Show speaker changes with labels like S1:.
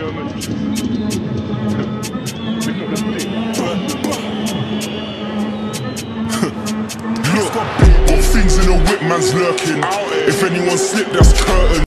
S1: Got things in the whip, man's lurking. If anyone slip, that's curtain.